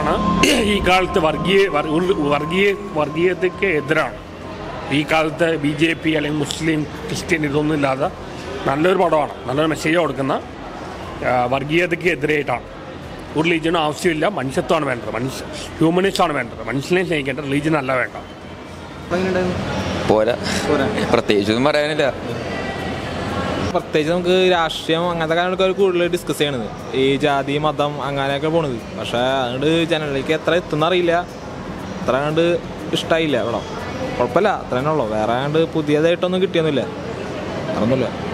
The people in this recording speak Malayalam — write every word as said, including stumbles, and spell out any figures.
പടമാണ്. ഈ കാലത്ത് വർഗീയ വർഗീയ വർഗീയതയ്ക്ക് എതിരാണ്. ഈ കാലത്ത് ബി ജെ പി അല്ലെങ്കിൽ മുസ്ലിം ക്രിസ്ത്യൻ ഇതൊന്നും ഇല്ലാതെ നല്ലൊരു പടമാണ്. നല്ലൊരു മെസ്സേജ് കൊടുക്കുന്ന വർഗീയതയ്ക്ക് എതിരായിട്ടാണ്. ഒരു റിലീജിയനും ആവശ്യമില്ല. മനുഷ്യത്വമാണ് വേണ്ടത്. മനുഷ്യ ഹ്യൂമനിസമാണ് വേണ്ടത്. മനുഷ്യനെ സ്നേഹിക്കേണ്ട റിലീജിയൻ അല്ല വേണ്ട. പോരാ, പ്രത്യേകിച്ചൊന്നും പറയാനില്ല. പ്രത്യേകിച്ച് നമുക്ക് രാഷ്ട്രീയം അങ്ങനത്തെ കാര്യങ്ങളൊക്കെ കൂടുതൽ ഡിസ്കസ് ചെയ്യണത്, ഈ ജാതി മതം അങ്ങനെയൊക്കെ പോണത്. പക്ഷേ അതുകൊണ്ട് ജനങ്ങളിലേക്ക് എത്ര എത്തുന്ന അറിയില്ല. അത്ര കണ്ട് ഇഷ്ടമായില്ല ഇവിടെ. കുഴപ്പമില്ല, അത്ര തന്നെ ഉള്ളൂ. വേറെ കണ്ട് പുതിയതായിട്ടൊന്നും കിട്ടിയൊന്നുമില്ല. അതൊന്നുമില്ല.